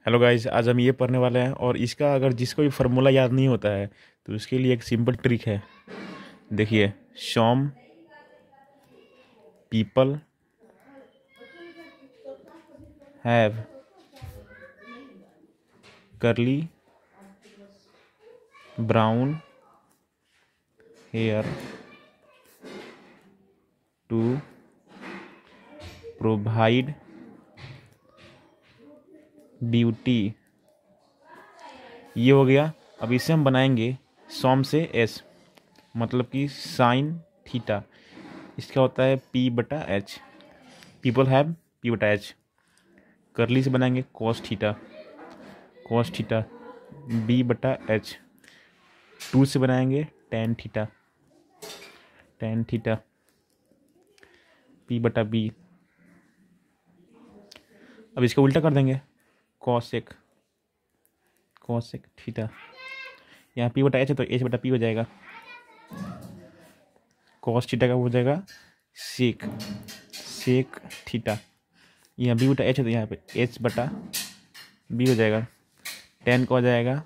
Hello guys, आज हम ये पढ़ने वाले हैं और इसका अगर जिसको भी फार्मूला याद नहीं होता है तो उसके लिए एक सिंपल ट्रिक है। देखिए, some people have curly brown hair to provide beauty। ये हो गया। अब इसे हम बनाएंगे सॉम से एस, मतलब कि साइन थीटा। इसका होता है पी बटा एच। पीपल हैव पी बटा एच। करली से बनाएंगे cos theta, cos theta B बटा एच। टू से बनाएंगे tan theta, tan theta P बटा बी। अब इसका उल्टा कर देंगे, कॉसेक, कॉसेक थीटा। यहाँ पी बटा एच है तो एच बटा पी हो जाएगा। कॉस थीटा का हो जाएगा सेक, सेक थीटा। यहाँ बी बटा एच है तो यहाँ पे एच बटा बी हो जाएगा। टेन का हो जाएगा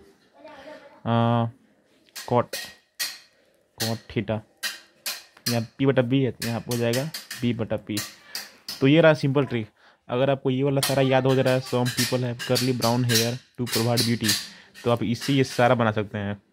कॉट, कॉट थीटा। यहाँ पी बटा बी है तो यहाँ पे हो जाएगा बी बटा पी। तो ये रहा सिंपल ट्रिक। अगर आपको ये वाला सारा याद हो जा रहा है, some people have curly brown hair to provide beauty, तो आप इससे ये सारा बना सकते हैं।